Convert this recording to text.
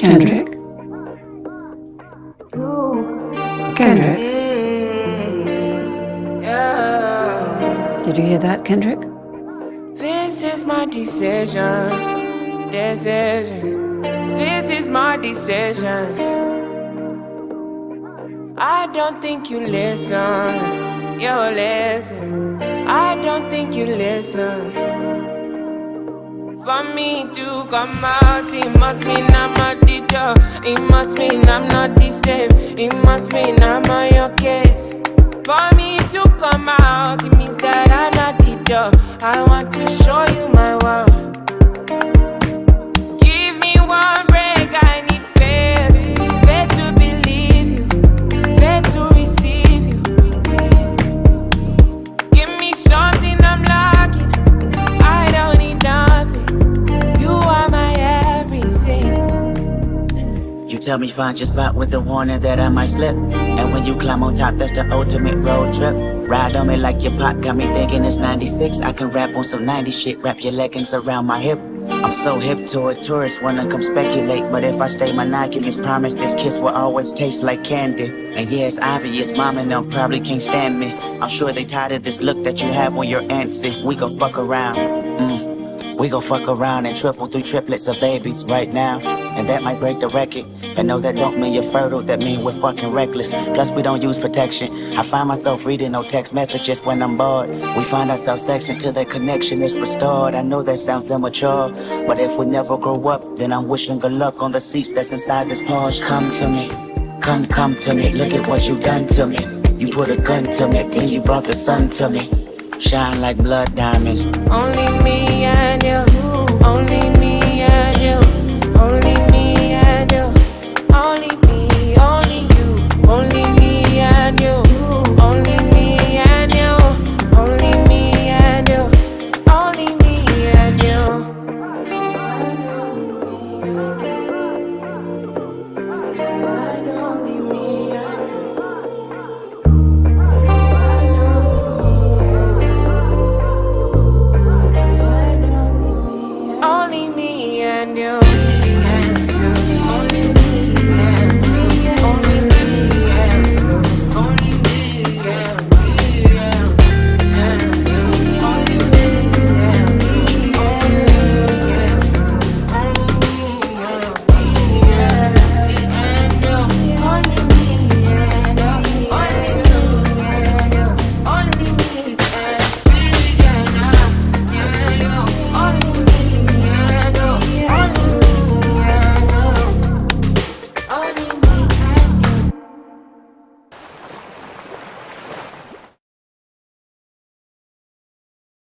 Kendrick? Kendrick? Did you hear that, Kendrick? This is my decision. This is my decision. I don't think you listen. You listen. I don't think you listen. For me to come out, it must mean I'm a teacher. It must mean I'm not the same. It must mean I'm on your case. For me to come out, it means that I'm not the teacher. I want to show you my world. Give me one break, I need faith. Faith to believe you, faith to receive you. Give me something I'm lacking, I don't need nothing. You are my everything. You tell me find your spot with the warning that I might slip. And when you climb on top, that's the ultimate road trip. Ride on me like your pop, got me thinking it's 96. I can rap on some 90 shit, wrap your leggings around my hip. I'm so hip to a tourist, wanna come speculate. But if I stay monogamous, promise this kiss will always taste like candy. And yeah, it's obvious, mom and them probably can't stand me. I'm sure they tired of this look that you have when you're antsy. We gon' fuck around, we gon' fuck around and triple through triplets of babies right now. And that might break the record. And no, that don't mean you're fertile, that mean we're fucking reckless. Plus we don't use protection. I find myself reading no text messages when I'm bored. We find ourselves sex until that connection is restored. I know that sounds immature, but if we never grow up, then I'm wishing good luck on the seats that's inside this Porsche. Come to me, come to me. Look at what you done to me. You put a gun to me, then you brought the sun to me. Shine like blood diamonds. Only me and you, only me